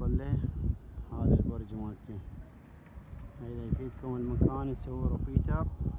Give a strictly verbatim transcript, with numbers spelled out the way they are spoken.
نوصل له. هذا البرج مالته، إذا يفيدكم المكان يصوروا بيتر.